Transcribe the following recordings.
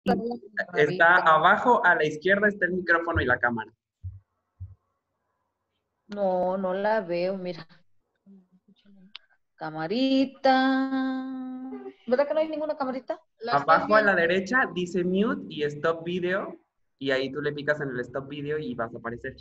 Está abajo, a la izquierda está el micrófono y la cámara. No, no la veo, mira. Camarita. ¿Verdad que no hay ninguna camarita? Abajo a la derecha dice mute y stop video. Y ahí tú le picas en el stop video y vas a aparecer.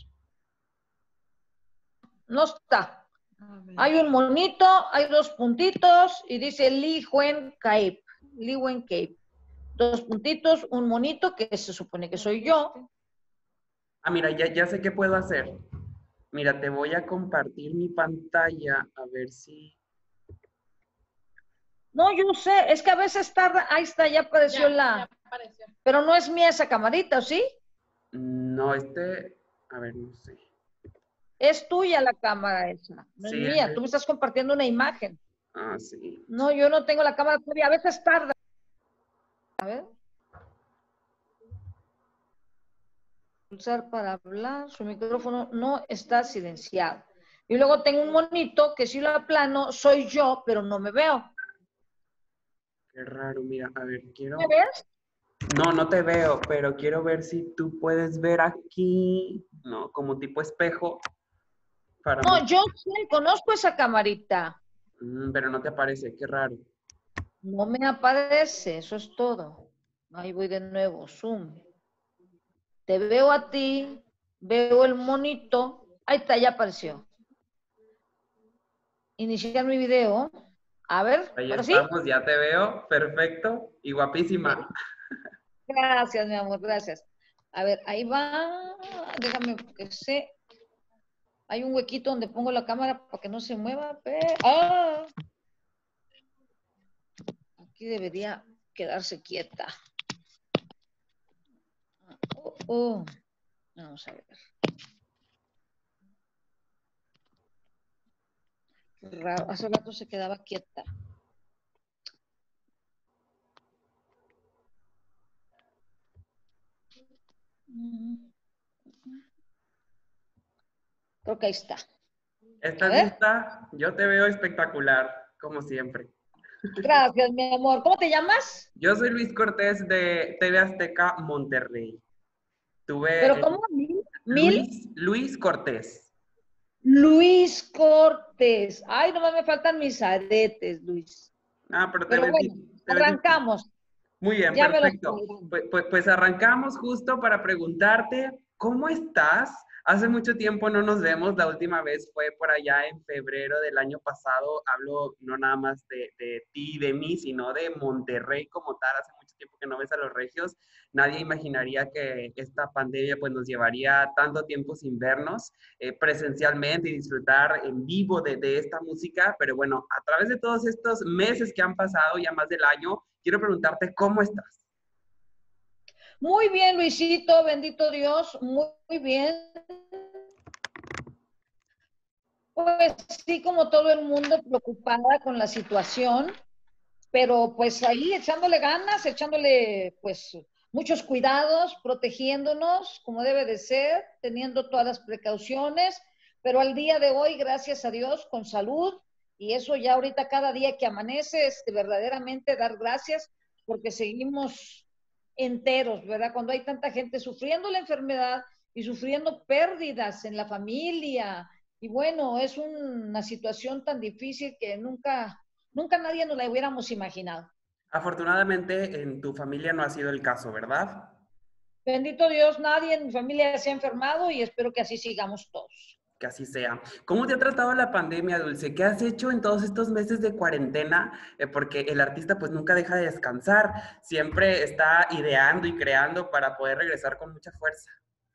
No está. Hay un monito, hay dos puntitos y dice Li Wen Cape. Li Wen Cape. Dos puntitos, un monito que se supone que soy yo. Ah, mira, ya sé qué puedo hacer. Mira, te voy a compartir mi pantalla a ver si... No, yo sé, es que a veces tarda, ahí está, ya apareció Ya apareció. Pero no es mía esa camarita, ¿o sí? No, a ver, no sé. Es tuya la cámara esa, no es Sí, mía. Tú me estás compartiendo una imagen. Ah, sí. No, yo no tengo la cámara todavía, a veces tarda. A ver. Pulsar para hablar, su micrófono no está silenciado. Y luego tengo un monito que si lo aplano soy yo, pero no me veo. Qué raro, mira, a ver, quiero... ¿Me ves? No, no te veo, pero quiero ver si tú puedes ver aquí, ¿no? Como tipo espejo. No, yo sí conozco esa camarita. Pero no te aparece, qué raro. No me aparece, eso es todo. Ahí voy de nuevo, zoom. Te veo a ti, veo el monito. Ahí está, ya apareció. Iniciar mi video. A ver, Ahí ¿ahora sí? estamos, ya te veo, perfecto y guapísima. Gracias, mi amor, gracias. A ver, ahí va. Déjame que sé. Hay un huequito donde pongo la cámara para que no se mueva. ¡Ah! Aquí debería quedarse quieta. Vamos a ver. Raro, hace rato se quedaba quieta. Creo que ahí está. ¿Estás lista? Yo te veo espectacular, como siempre. Gracias, mi amor. ¿Cómo te llamas? Yo soy Luis Cortés de TV Azteca Monterrey. ¿Pero cómo? Luis Cortés. Luis Cortés. Ay, nomás me faltan mis aretes, Luis. Ah, pero bueno, arrancamos. Muy bien, Ya perfecto. Pues arrancamos justo para preguntarte, ¿cómo estás? Hace mucho tiempo no nos vemos, la última vez fue por allá en febrero del año pasado. Hablo no nada más de ti y de mí, sino de Monterrey como tal. Hace mucho tiempo que no ves a los regios. Nadie imaginaría que esta pandemia pues nos llevaría tanto tiempo sin vernos presencialmente y disfrutar en vivo de esta música. Pero bueno, a través de todos estos meses que han pasado, ya más del año, quiero preguntarte, ¿cómo estás? Muy bien, Luisito, bendito Dios, muy bien. Pues sí, como todo el mundo, preocupada con la situación, pero pues ahí echándole ganas, echándole pues muchos cuidados, protegiéndonos como debe de ser, teniendo todas las precauciones, pero al día de hoy, gracias a Dios, con salud, y eso ya ahorita cada día que amanece es verdaderamente dar gracias porque seguimos enteros, ¿verdad? Cuando hay tanta gente sufriendo la enfermedad y sufriendo pérdidas en la familia, y bueno, es una situación tan difícil que nunca nadie nos la hubiéramos imaginado. Afortunadamente en tu familia no ha sido el caso, ¿verdad? Bendito Dios, nadie en mi familia se ha enfermado y espero que así sigamos todos. Que así sea. ¿Cómo te ha tratado la pandemia, Dulce? ¿Qué has hecho en todos estos meses de cuarentena? Porque el artista pues nunca deja de descansar, siempre está ideando y creando para poder regresar con mucha fuerza.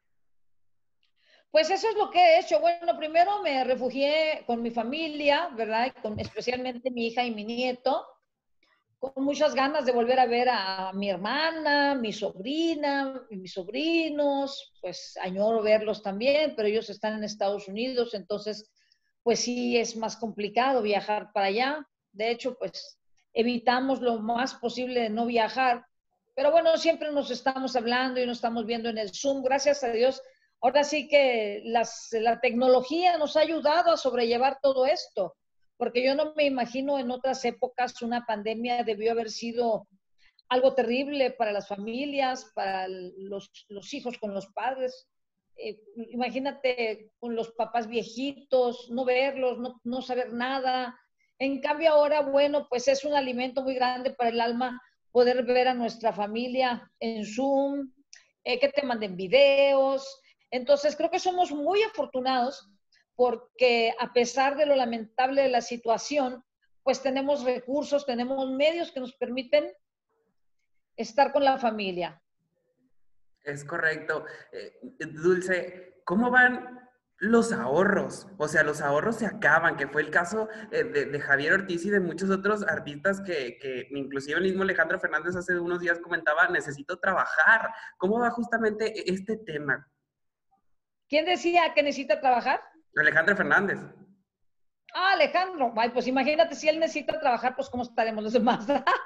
Pues eso es lo que he hecho. Bueno, primero me refugié con mi familia, ¿verdad? Especialmente mi hija y mi nieto, con muchas ganas de volver a ver a mi hermana, mi sobrina, y mis sobrinos, pues añoro verlos también, pero ellos están en Estados Unidos, entonces pues sí es más complicado viajar para allá. De hecho, pues evitamos lo más posible de no viajar, pero bueno, siempre nos estamos hablando y nos estamos viendo en el Zoom, gracias a Dios. Ahora sí que la tecnología nos ha ayudado a sobrellevar todo esto, porque yo no me imagino en otras épocas una pandemia debió haber sido algo terrible para las familias, para los hijos con los padres. Imagínate con los papás viejitos, no verlos, no saber nada. En cambio ahora, bueno, pues es un alimento muy grande para el alma poder ver a nuestra familia en Zoom, que te manden videos. Entonces creo que somos muy afortunados porque a pesar de lo lamentable de la situación, pues tenemos recursos, tenemos medios que nos permiten estar con la familia. Es correcto. Dulce, ¿cómo van los ahorros? O sea, los ahorros se acaban, que fue el caso de Javier Ortiz y de muchos otros artistas que inclusive el mismo Alejandro Fernández hace unos días comentaba, necesito trabajar. ¿Cómo va justamente este tema? ¿Quién decía que necesita trabajar? Alejandro Fernández. Ah, Alejandro. Ay, pues imagínate, si él necesita trabajar, pues cómo estaremos los demás.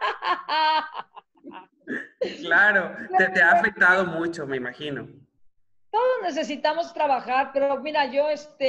Claro, te ha afectado mucho, me imagino. Todos necesitamos trabajar, pero mira, yo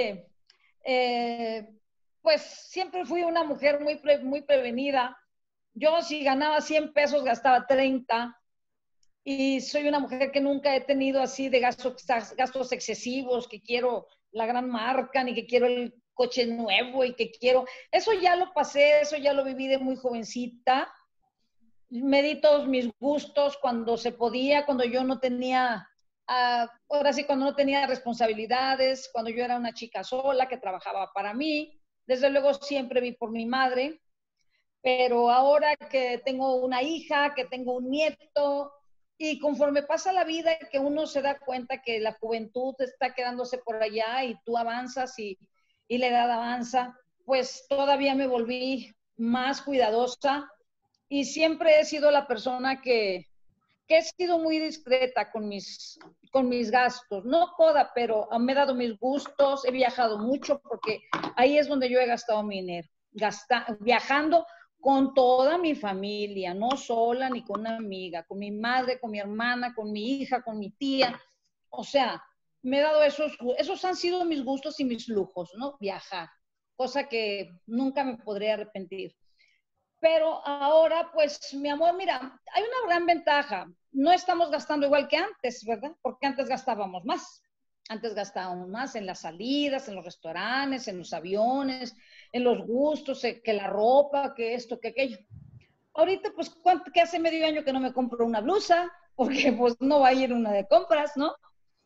pues siempre fui una mujer muy prevenida. Yo si ganaba 100 pesos gastaba 30 y soy una mujer que nunca he tenido así de gastos excesivos, que quiero la gran marca, ni que quiero el coche nuevo y que quiero... Eso ya lo pasé, eso ya lo viví de muy jovencita. Me di todos mis gustos cuando se podía, cuando yo no tenía, ahora sí, cuando no tenía responsabilidades, cuando yo era una chica sola que trabajaba para mí. Desde luego siempre vi por mi madre, pero ahora que tengo una hija, que tengo un nieto, y conforme pasa la vida, que uno se da cuenta que la juventud está quedándose por allá y tú avanzas y la edad avanza, pues todavía me volví más cuidadosa y siempre he sido la persona que he sido muy discreta con mis gastos. No coda, pero me he dado mis gustos, he viajado mucho porque ahí es donde yo he gastado mi dinero. Viajando con toda mi familia, no sola ni con una amiga, con mi madre, con mi hermana, con mi hija, con mi tía. O sea, me he dado esos han sido mis gustos y mis lujos, ¿no? Viajar, cosa que nunca me podré arrepentir. Pero ahora, pues, mi amor, mira, hay una gran ventaja. No estamos gastando igual que antes, ¿verdad? Porque antes gastábamos más. Antes gastábamos más en las salidas, en los restaurantes, en los aviones, en los gustos, que la ropa, que esto, que aquello. Ahorita, pues, ¿qué hace medio año que no me compro una blusa? Porque, pues, no va a ir una de compras, ¿no?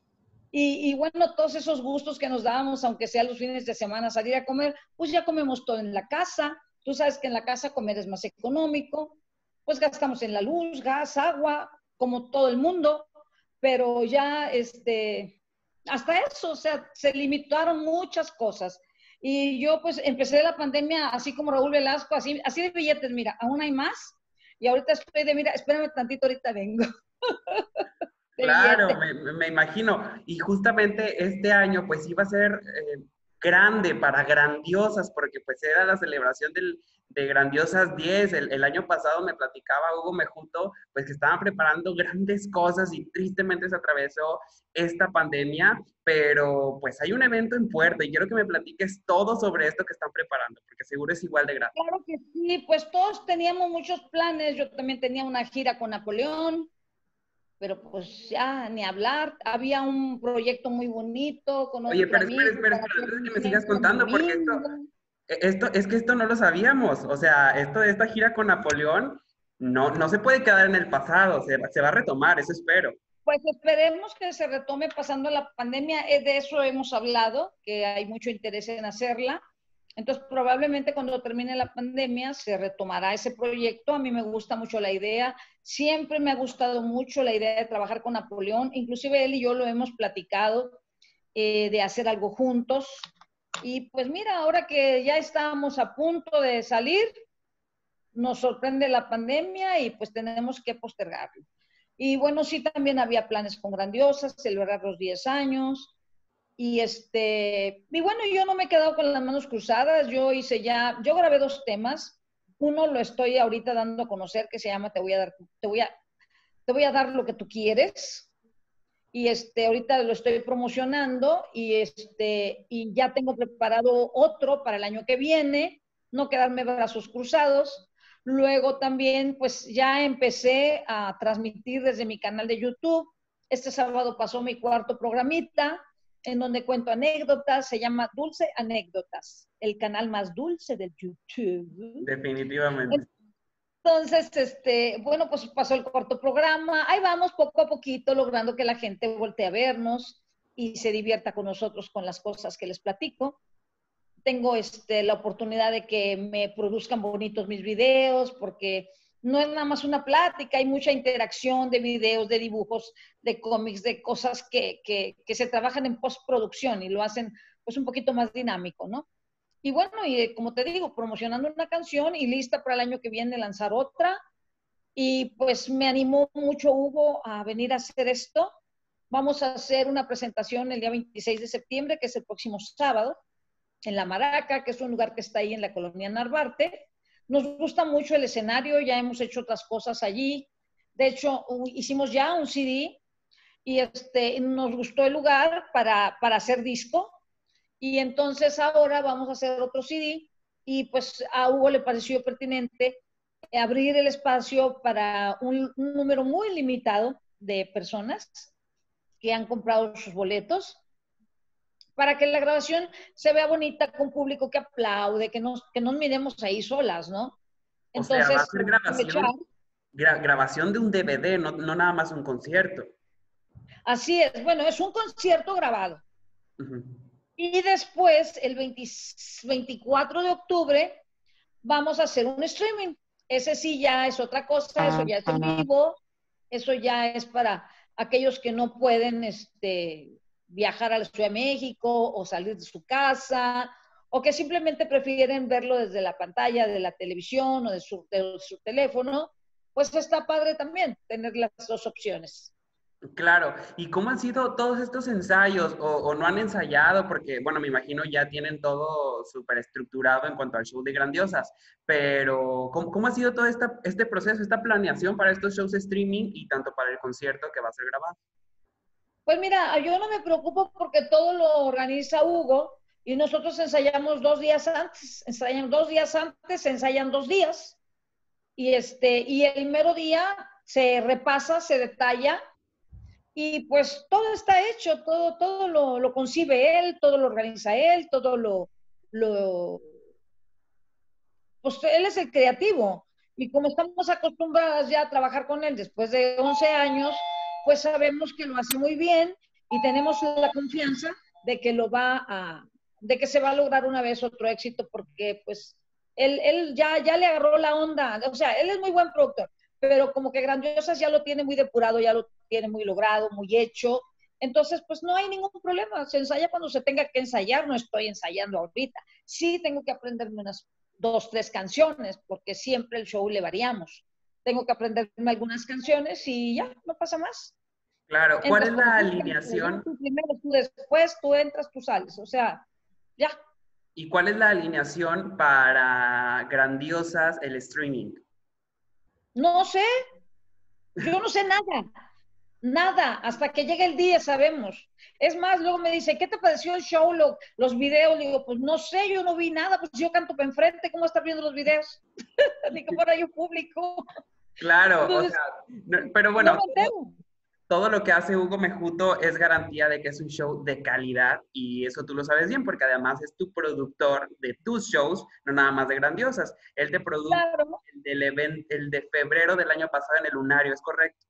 Y bueno, todos esos gustos que nos dábamos, aunque sea los fines de semana salir a comer, pues ya comemos todo en la casa. Tú sabes que en la casa comer es más económico, pues gastamos en la luz, gas, agua, como todo el mundo, pero ya hasta eso, o sea, se limitaron muchas cosas. Y yo pues empecé la pandemia así como Raúl Velasco, así de billetes, mira, aún hay más. Y ahorita estoy mira, espérame tantito, ahorita vengo. De Claro, billetes. me imagino. Y justamente este año pues iba a ser grande para Grandiosas, porque pues era la celebración de Grandiosas 10. El año pasado me platicaba Hugo Mejuto, pues que estaban preparando grandes cosas y tristemente se atravesó esta pandemia, pero pues hay un evento en puerta y quiero que me platiques todo sobre esto que están preparando, porque seguro es igual de grande. Claro que sí, pues todos teníamos muchos planes. Yo también tenía una gira con Napoleón, pero pues ya ni hablar. Había un proyecto muy bonito con Oye, otro pero espera, amigo espera, para espera, hacer antes de un que me sigas centro contando, porque bilingüe. es que esto no lo sabíamos. O sea, esto de esta gira con Napoleón no se puede quedar en el pasado, se va a retomar, eso espero. Pues esperemos que se retome pasando la pandemia. De eso hemos hablado, que hay mucho interés en hacerla. Entonces, probablemente cuando termine la pandemia se retomará ese proyecto. A mí me gusta mucho la idea. Siempre me ha gustado mucho la idea de trabajar con Napoleón. Inclusive él y yo lo hemos platicado de hacer algo juntos. Y pues mira, ahora que ya estamos a punto de salir, nos sorprende la pandemia y pues tenemos que postergarlo. Y bueno, sí, también había planes con Grandiosas, celebrar los 10 años. Y bueno, yo no me he quedado con las manos cruzadas. Yo grabé dos temas. Uno lo estoy ahorita dando a conocer que se llama Te voy a dar lo que tú quieres. Y ahorita lo estoy promocionando y ya tengo preparado otro para el año que viene. No quedarme brazos cruzados, Luego también, pues ya empecé a transmitir desde mi canal de YouTube. Este sábado pasó mi cuarto programita en donde cuento anécdotas. Se llama Dulce Anécdotas, el canal más dulce de YouTube. Definitivamente. Entonces, bueno, pues pasó el cuarto programa. Ahí vamos poco a poquito logrando que la gente voltee a vernos y se divierta con nosotros con las cosas que les platico. Tengo la oportunidad de que me produzcan bonitos mis videos, porque no es nada más una plática, hay mucha interacción de videos, de dibujos, de cómics, de cosas que se trabajan en postproducción y lo hacen pues un poquito más dinámico, ¿no? Y bueno, y como te digo, promocionando una canción y lista para el año que viene lanzar otra. Y pues me animó mucho Hugo a venir a hacer esto. Vamos a hacer una presentación el día 26 de septiembre, que es el próximo sábado, en La Maraca, que es un lugar que está ahí en la colonia Narvarte. Nos gusta mucho el escenario, ya hemos hecho otras cosas allí. De hecho, hicimos ya un CD y nos gustó el lugar para hacer disco. Y entonces ahora vamos a hacer otro CD y pues a Hugo le pareció pertinente abrir el espacio para un número muy limitado de personas que han comprado sus boletos para que la grabación se vea bonita con público que aplaude, que nos miremos ahí solas, ¿no? O sea, va a Entonces, ser aprovechar. grabación de un DVD, no, no nada más un concierto. Así es, bueno, es un concierto grabado. Ujú. Y después, el 24 de octubre, vamos a hacer un streaming. Ese sí ya es otra cosa, eso ya es en vivo, eso ya es para aquellos que no pueden viajar a la Ciudad de México o salir de su casa, o que simplemente prefieren verlo desde la pantalla de la televisión o de su teléfono, pues está padre también tener las dos opciones. Claro, ¿y cómo han sido todos estos ensayos o no han ensayado? Porque, bueno, me imagino ya tienen todo súper estructurado en cuanto al show de Grandiosas, pero ¿cómo ha sido todo este proceso, esta planeación para estos shows de streaming y tanto para el concierto que va a ser grabado? Pues mira, yo no me preocupo porque todo lo organiza Hugo y nosotros ensayamos 2 días antes, ensayan 2 días antes, se ensayan 2 días y el mero día se repasa, se detalla y pues todo está hecho, todo lo concibe él, todo lo organiza él, lo, pues él es el creativo. Y como estamos acostumbradas ya a trabajar con él después de 11 años, pues sabemos que lo hace muy bien y tenemos la confianza de que de que se va a lograr una vez otro éxito porque pues él ya le agarró la onda, o sea, él es muy buen productor, pero como que Grandiosas ya lo tiene muy depurado, ya lo tiene muy logrado, muy hecho, entonces pues no hay ningún problema, se ensaya cuando se tenga que ensayar, no estoy ensayando ahorita, sí tengo que aprenderme unas 2, 3 canciones, porque siempre el show le variamos. Tengo que aprenderme algunas canciones y ya, no pasa más. Claro, ¿cuál Entras es cuando la tú quieras, alineación tú primero, tú después, tú entras, tú sales. O sea, ya. y cuál es la alineación para Grandiosas el streaming? No sé, yo no sé nada. Nada, hasta que llegue el día sabemos. Es más, luego me dice, ¿qué te pareció el show, los videos? Le digo, pues no sé, yo no vi nada, pues yo canto para enfrente, ¿cómo estás viendo los videos? Ni que fuera yo público. Claro, o Entonces, sea, pero no bueno, me entero. todo lo que hace Hugo Mejuto es garantía de que es un show de calidad y eso tú lo sabes bien porque además es tu productor de tus shows, no nada más de Grandiosas. Él te produjo Claro. el de febrero del año pasado en el Lunario, ¿es correcto?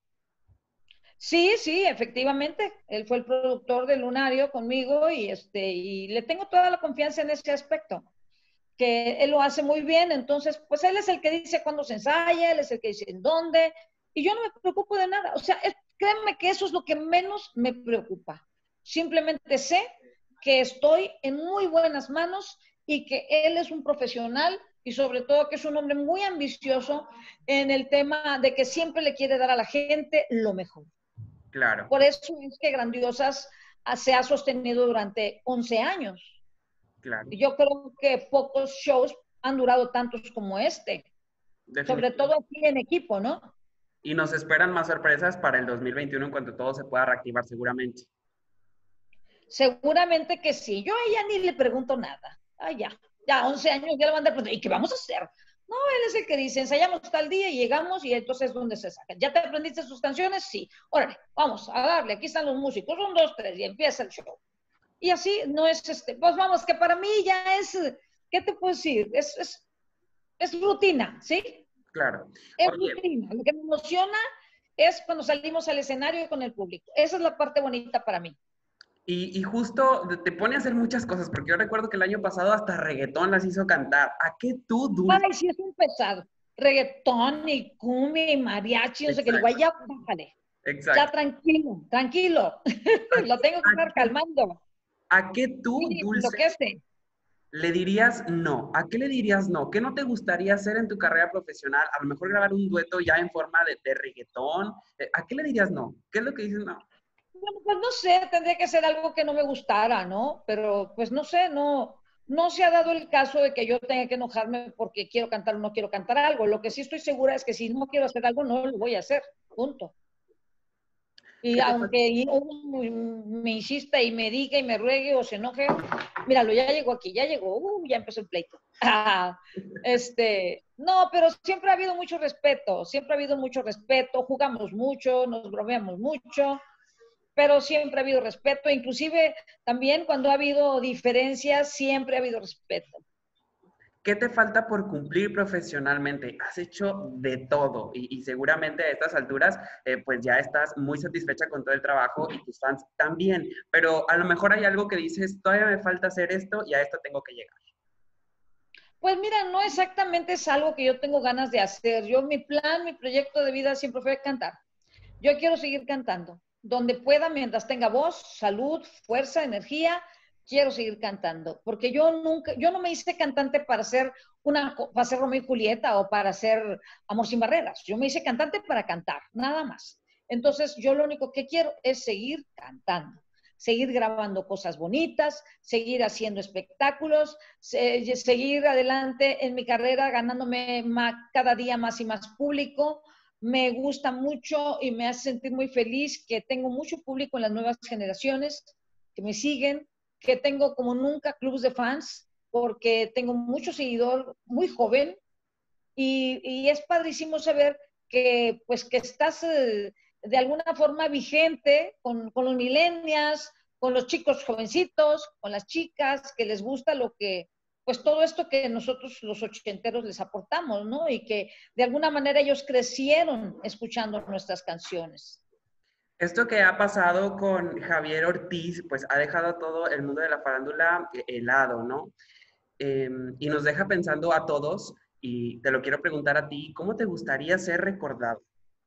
Sí, sí, efectivamente. Él fue el productor de Lunario conmigo y le tengo toda la confianza en ese aspecto, que él lo hace muy bien. Entonces, pues él es el que dice cuándo se ensaya, él es el que dice en dónde, y yo no me preocupo de nada. O sea, créanme que eso es lo que menos me preocupa. Simplemente sé que estoy en muy buenas manos y que él es un profesional y sobre todo que es un hombre muy ambicioso en el tema de que siempre le quiere dar a la gente lo mejor. Claro, Por eso es que Grandiosas se ha sostenido durante 11 años. claro, Yo creo que pocos shows han durado tantos como este, sobre todo definitivamente. aquí en equipo, ¿no? Y nos esperan más sorpresas para el 2021 en cuanto todo se pueda reactivar seguramente. Seguramente que sí. Yo a ella ni le pregunto nada. Ah, ya, 11 años ya le van a dar, pues, ¿y qué vamos a hacer? No, él es el que dice, ensayamos tal día y llegamos y entonces es donde se sacan. ¿Ya te aprendiste sus canciones? Sí. Órale, vamos a darle, aquí están los músicos, 1, 2, 3 y empieza el show. Y así no es pues vamos, que para mí ya es, ¿qué te puedo decir? Es rutina, ¿sí? Claro. Es Oye, rutina. Lo que me emociona es cuando salimos al escenario y con el público. Esa es la parte bonita para mí. y justo te pone a hacer muchas cosas, porque yo recuerdo que el año pasado hasta reggaetón las hizo cantar. ¿A qué tú, Dulce? Ay, sí, es un pesado. Reggaetón y cumbia y mariachi, no sé qué. Le digo, Exacto, ay, ya, bájale. Ya, exacto. tranquilo, tranquilo. ¿A, Lo tengo que a estar qué, calmando. a qué tú, Sí, Dulce, enloquece. le dirías no? ¿A qué le dirías no? ¿Qué no te gustaría hacer en tu carrera profesional? A lo mejor grabar un dueto ya en forma de reggaetón. ¿A qué le dirías no? ¿Qué es lo que dices no? Bueno, pues no sé, tendría que ser algo que no me gustara, ¿no? Pero pues no sé, no se ha dado el caso de que yo tenga que enojarme porque quiero cantar o no quiero cantar algo. Lo que sí estoy segura es que si no quiero hacer algo, no lo voy a hacer. Punto. Y ¿Qué te aunque uno me insista y me diga y me ruegue o se enoje, míralo, ya llegó aquí, ya llegó, ya empezó el pleito. No, pero siempre ha habido mucho respeto, siempre ha habido mucho respeto, jugamos mucho, nos bromeamos mucho, pero siempre ha habido respeto, inclusive también cuando ha habido diferencias, siempre ha habido respeto. ¿Qué te falta por cumplir profesionalmente? Has hecho de todo y seguramente a estas alturas pues ya estás muy satisfecha con todo el trabajo y tus fans también, pero a lo mejor hay algo que dices, todavía me falta hacer esto y a esto tengo que llegar. Pues mira, no exactamente es algo que yo tengo ganas de hacer. Yo, mi plan, mi proyecto de vida siempre fue cantar. Yo quiero seguir cantando. Donde pueda, mientras tenga voz, salud, fuerza, energía, quiero seguir cantando. Porque yo no me hice cantante para ser Romeo y Julieta o para ser Amor sin Barreras. Yo me hice cantante para cantar, nada más. Entonces, yo lo único que quiero es seguir cantando, seguir grabando cosas bonitas, seguir haciendo espectáculos, seguir adelante en mi carrera, ganándome cada día más y más público. Me gusta mucho y me hace sentir muy feliz que tengo mucho público en las nuevas generaciones que me siguen, que tengo como nunca clubes de fans, porque tengo mucho seguidor muy joven y es padrísimo saber que, pues, que estás de alguna forma vigente con los millennials, con los chicos jovencitos, con las chicas, que les gusta lo que, pues todo esto que nosotros los ochenteros les aportamos, ¿no? Y que de alguna manera ellos crecieron escuchando nuestras canciones. Esto que ha pasado con Javier Ortiz, pues ha dejado a todo el mundo de la farándula helado, ¿no? Y nos deja pensando a todos, y te lo quiero preguntar a ti, ¿cómo te gustaría ser recordado?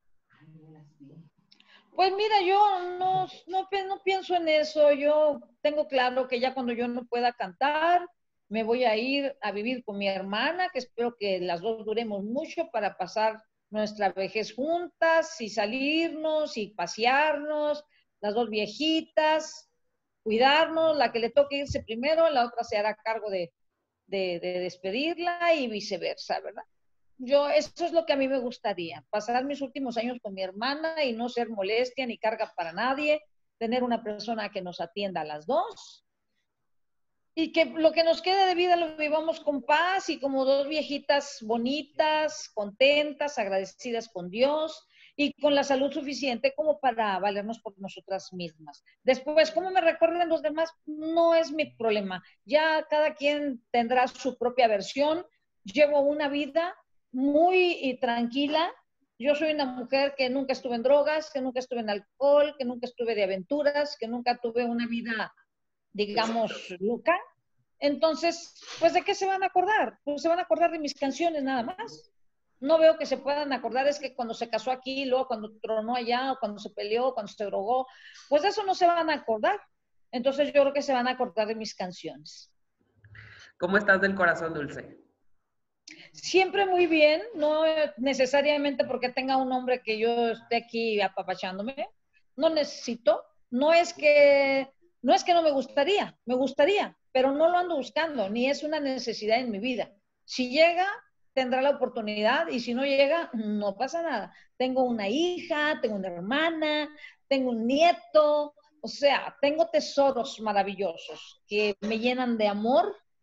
Pues mira, yo no pienso en eso. Yo tengo claro que ya cuando yo no pueda cantar, me voy a ir a vivir con mi hermana, que espero que las dos duremos mucho para pasar nuestra vejez juntas y salirnos y pasearnos, las dos viejitas, cuidarnos, la que le toque irse primero, la otra se hará cargo de despedirla y viceversa, ¿verdad? Eso es lo que a mí me gustaría, pasar mis últimos años con mi hermana y no ser molestia ni carga para nadie, tener una persona que nos atienda a las dos y que lo que nos quede de vida lo vivamos con paz y como dos viejitas bonitas, contentas, agradecidas con Dios y con la salud suficiente como para valernos por nosotras mismas. Después, ¿cómo me recuerden los demás? No es mi problema. Ya cada quien tendrá su propia versión. Llevo una vida muy tranquila. Yo soy una mujer que nunca estuve en drogas, que nunca estuve en alcohol, que nunca estuve de aventuras, que nunca tuve una vida, digamos, loca. Entonces, pues, ¿de qué se van a acordar? Pues se van a acordar de mis canciones nada más. No veo que se puedan acordar, es que cuando se casó aquí, luego cuando tronó allá, o cuando se peleó, cuando se drogó, pues de eso no se van a acordar. Entonces yo creo que se van a acordar de mis canciones. ¿Cómo estás del corazón, Dulce? Siempre muy bien, no necesariamente porque tenga un hombre que yo esté aquí apapachándome, no necesito, no es que no me gustaría, pero no lo ando buscando, ni es una necesidad en mi vida. Si llega, tendrá la oportunidad y si no llega, no pasa nada. Tengo una hija, tengo una hermana, tengo un nieto, o sea, tengo tesoros maravillosos que me llenan de amor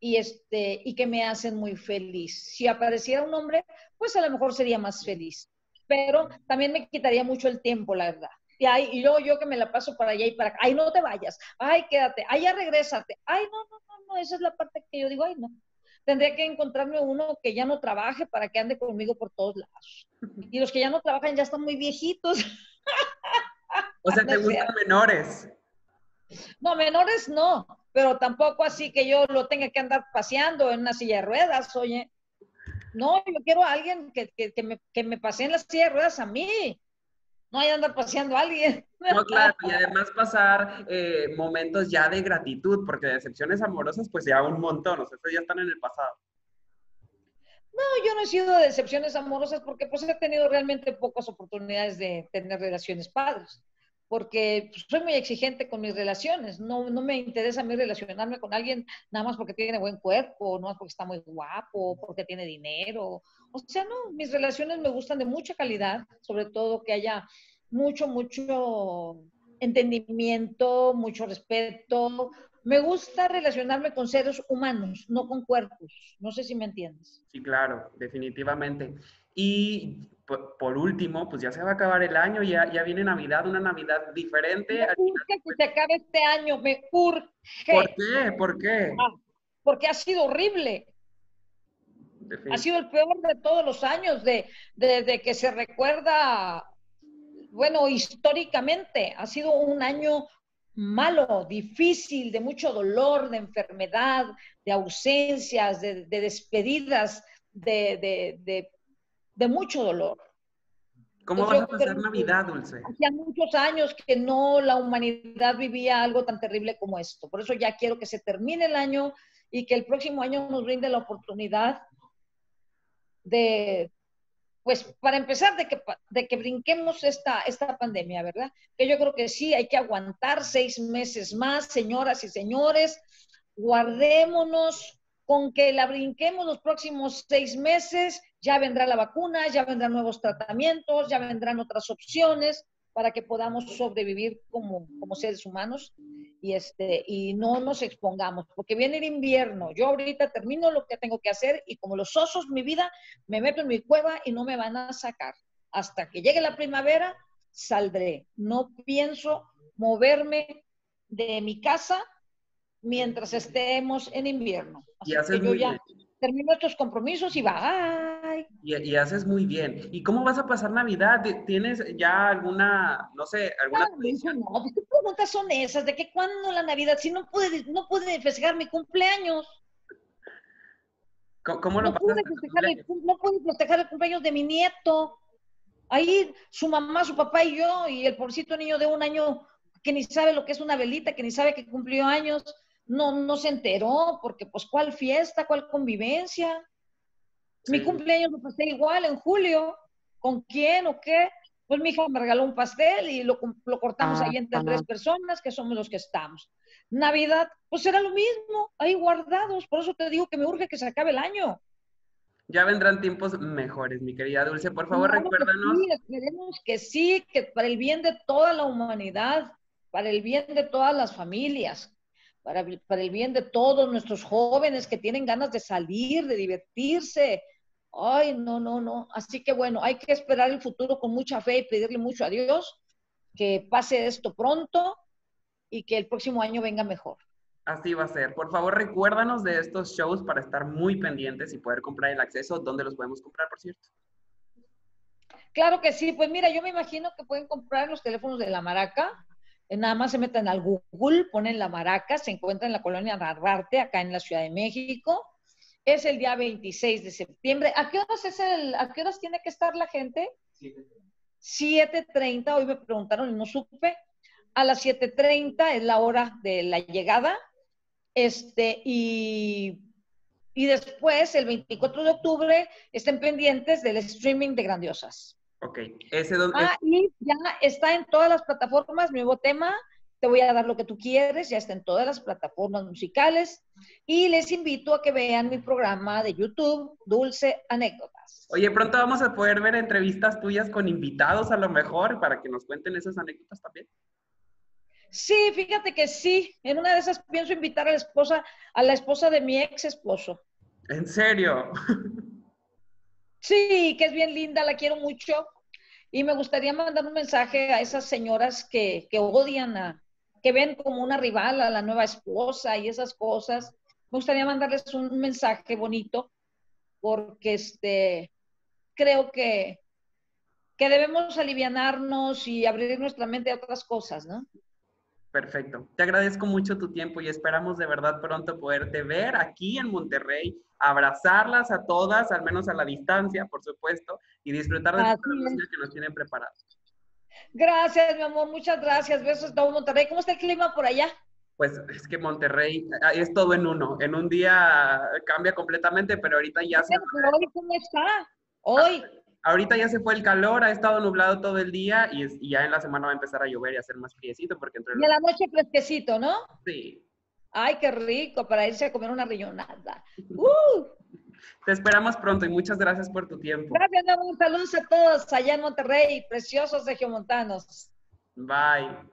y que me hacen muy feliz. Si apareciera un hombre, pues a lo mejor sería más feliz, pero también me quitaría mucho el tiempo, la verdad. Y luego yo que me la paso para allá y para acá, ay, no te vayas, ay, quédate, ay, ya regrésate, ay, no, esa es la parte que yo digo, ay, no. Tendría que encontrarme uno que ya no trabaje para que ande conmigo por todos lados. Y los que ya no trabajan ya están muy viejitos. O sea, No ¿te es gustan cierto. menores? No, menores no, pero tampoco así que yo lo tenga que andar paseando en una silla de ruedas, oye. No, yo quiero a alguien que me pase en la silla de ruedas a mí. No hay andar paseando a alguien. No, claro, y además pasar momentos ya de gratitud, porque decepciones amorosas, pues ya un montón, o sea, esas ya están en el pasado. No, yo no he sido de decepciones amorosas porque pues he tenido realmente pocas oportunidades de tener relaciones padres, porque pues, soy muy exigente con mis relaciones, no me interesa a mí relacionarme con alguien nada más porque tiene buen cuerpo, no más porque está muy guapo, porque tiene dinero, o sea, no, mis relaciones me gustan de mucha calidad, sobre todo que haya mucho entendimiento, mucho respeto. Me gusta relacionarme con seres humanos, no con cuerpos. No sé si me entiendes. Sí, claro, definitivamente. Y por último, pues ya se va a acabar el año, ya viene Navidad, una Navidad diferente. Me Al final, urge que pues, se acabe este año, me ¿por urge. qué? ¿Por qué? Ah, porque ha sido horrible. Ha sido el peor de todos los años, de que se recuerda, bueno, históricamente. Ha sido un año malo, difícil, de mucho dolor, de enfermedad, de ausencias, de despedidas, de, de, de, de mucho dolor. ¿Cómo Entonces vas a yo pasar creo que Navidad, Dulce? hacía muchos años que no la humanidad vivía algo tan terrible como esto. Por eso ya quiero que se termine el año y que el próximo año nos brinde la oportunidad de, pues para empezar, de que brinquemos esta pandemia, ¿verdad? Que yo creo que sí, hay que aguantar 6 meses más, señoras y señores, guardémonos con que la brinquemos los próximos 6 meses, ya vendrá la vacuna, ya vendrán nuevos tratamientos, ya vendrán otras opciones para que podamos sobrevivir como seres humanos y no nos expongamos, porque viene el invierno. Yo ahorita termino lo que tengo que hacer y como los osos, mi vida, me meto en mi cueva y no me van a sacar. Hasta que llegue la primavera, saldré. No pienso moverme de mi casa mientras estemos en invierno. Y Así haces que yo muy bien. ya termino estos compromisos y bye. Y haces muy bien. ¿Y cómo vas a pasar Navidad? ¿Tienes ya alguna, no sé, alguna No, tradición? no, ¿qué preguntas son esas? ¿De que cuándo la Navidad? Si no pude festejar mi cumpleaños. ¿Cómo lo pasaste en tu cumpleaños? No pude festejar el cumpleaños de mi nieto. Ahí su mamá, su papá y yo, y el pobrecito niño de 1 año que ni sabe lo que es una velita, que ni sabe que cumplió años, no se enteró, porque pues cuál fiesta, cuál convivencia. Mi Sí. cumpleaños lo pasé igual en julio. ¿Con quién o qué? Pues mi hija me regaló un pastel y lo cortamos ahí entre 3 personas, que somos los que estamos. Navidad, pues era lo mismo, ahí guardados. Por eso te digo que me urge que se acabe el año. Ya vendrán tiempos mejores, mi querida Dulce. Por favor, Claro que recuérdanos. sí, esperemos que sí, que para el bien de toda la humanidad, para el bien de todas las familias, para el bien de todos nuestros jóvenes que tienen ganas de salir, de divertirse. Ay, no. Así que bueno, hay que esperar el futuro con mucha fe y pedirle mucho a Dios que pase esto pronto y que el próximo año venga mejor. Así va a ser. Por favor, recuérdanos de estos shows para estar muy pendientes y poder comprar el acceso. ¿Dónde los podemos comprar, por cierto? Claro que sí, pues mira, yo me imagino que pueden comprar los teléfonos de la Maraca. Nada más se meten al Google, ponen la Maraca, se encuentra en la colonia Narvarte, acá en la Ciudad de México. Es el día 26 de septiembre. ¿A qué horas tiene que estar la gente? 7:30, hoy me preguntaron y no supe. A las 7:30 es la hora de la llegada. Este, y después, el 24 de octubre, estén pendientes del streaming de Grandiosas. Ok. Ese don- Y ya está en todas las plataformas, nuevo tema. Te voy a dar lo que tú quieres, ya está en todas las plataformas musicales. Y les invito a que vean mi programa de YouTube, Dulce Anécdotas. Oye, pronto vamos a poder ver entrevistas tuyas con invitados a lo mejor para que nos cuenten esas anécdotas también. Sí, fíjate que sí. En una de esas pienso invitar a la esposa de mi ex esposo. ¿En serio? Sí, que es bien linda, la quiero mucho. Y me gustaría mandar un mensaje a esas señoras que odian que ven como una rival a la nueva esposa y esas cosas. Me gustaría mandarles un mensaje bonito porque creo que debemos alivianarnos y abrir nuestra mente a otras cosas, ¿no? Perfecto. Te agradezco mucho tu tiempo y esperamos de verdad pronto poderte ver aquí en Monterrey, abrazarlas a todas, al menos a la distancia, por supuesto, y disfrutar de toda Así la música es. que nos tienen preparada. Gracias, mi amor, muchas gracias. Besos a todo Monterrey. ¿Cómo está el clima por allá? Pues es que Monterrey es todo en uno. En un día cambia completamente, pero ahorita ya se Bueno, pero hoy, ¿cómo está? Hoy. ahorita ya se fue el calor, ha estado nublado todo el día y ya en la semana va a empezar a llover y a hacer más friecito porque entre Y los... a la noche fresquecito, ¿no? Sí. Ay, qué rico para irse a comer una riñonada. ¡Uh! Te esperamos pronto y muchas gracias por tu tiempo. Gracias, mi amor. Saludos a todos allá en Monterrey, preciosos regiomontanos. Bye.